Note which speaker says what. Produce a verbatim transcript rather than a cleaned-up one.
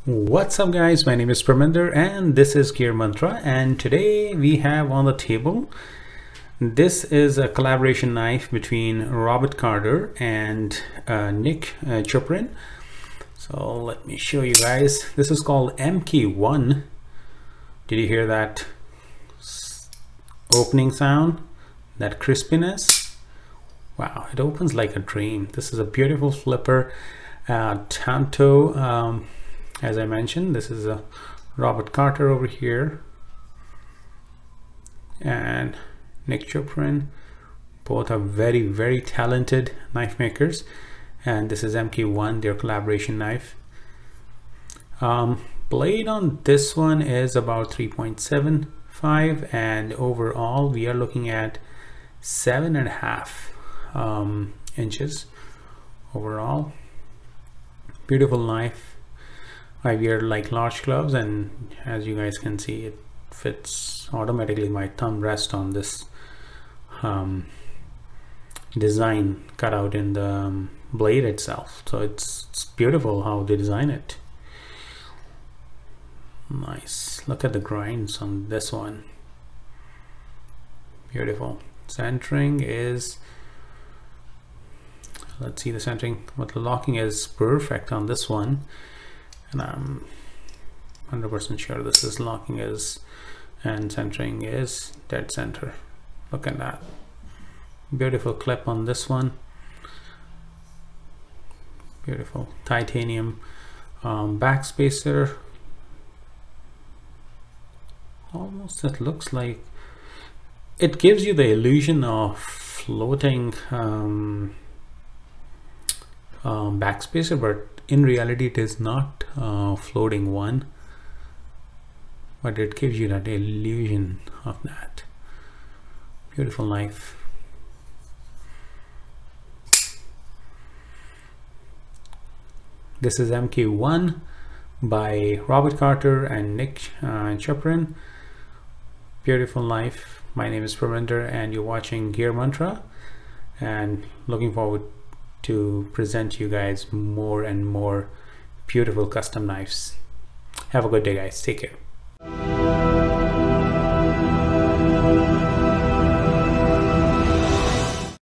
Speaker 1: What's up guys, my name is Parminder and this is Gear Mantra, and today we have on the table, this is a collaboration knife between Robert Carter and uh, Nick uh, Choprin. So let me show you guys. This is called M K one. Did you hear that opening sound? That crispiness? Wow, it opens like a dream. This is a beautiful flipper. uh, Tanto, um, as I mentioned, this is a Robert Carter over here and Nick Choprin. Both are very very talented knife makers, and this is M K one, their collaboration knife. Um, blade on this one is about three point seven five, and overall we are looking at seven and a half um, inches overall. Beautiful knife. I wear like large gloves, and as you guys can see, it fits automatically. My thumb rests on this um, design cut out in the um, blade itself, so it's, it's beautiful how they design it. Nice. Look at the grinds on this one. Beautiful. Centering is, let's see the centering, but the locking is perfect on this one, and I'm one hundred percent sure this is locking is and centering is dead center. Look at that. Beautiful clip on this one. Beautiful titanium um, backspacer. Almost, it looks like it gives you the illusion of floating um, um, backspacer, but in reality it is not uh, floating one, but it gives you that illusion of that. Beautiful knife. This is M K one by Robert Carter and Nick uh, Choprin. Beautiful knife. My name is Parminder and you're watching Gear Mantra, and looking forward to present you guys more and more beautiful custom knives. Have a good day guys. Take care.